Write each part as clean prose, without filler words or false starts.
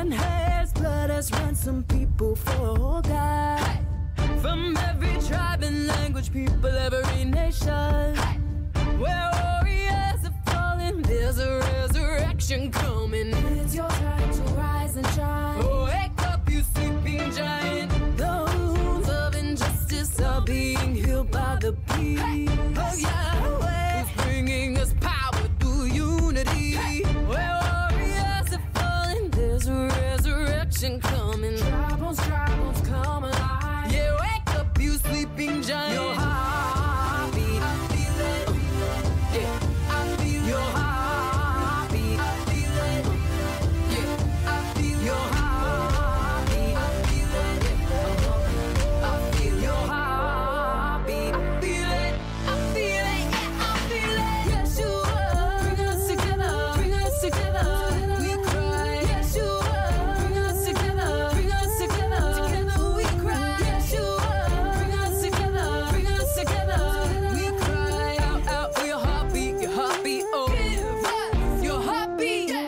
Blood has run some people for God. Hey. From every tribe and language, people, every nation. Hey. Where warriors are falling, there's a resurrection coming. It's your time to rise and shine. Oh, wake up, you sleeping giant. The wounds of injustice are being healed by the peace. Hey. Oh, Yahweh, who's bringing us power through unity. Hey. Where warriors are falling, there's a resurrection coming. Dry bones come alive. Yeah, wake up, you sleeping giant. Your heartbeat, I feel it. Yeah, I feel your heartbeat. I feel it. Yeah, I feel your heartbeat. I feel it. Yeah, I feel your heartbeat. I feel it. I feel it. Yeah, I feel it. Yeshua, bring us together. Bring us together. We cry. Yeshua, bring us together. Bring us together. Together we cry. Yeshua, bring us together. Bring us together. We cry out for your heartbeat. Your heartbeat. Oh, give us your heartbeat. Yeah.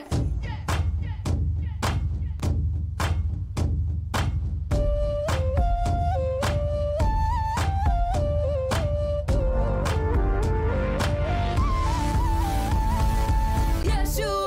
Yeshua.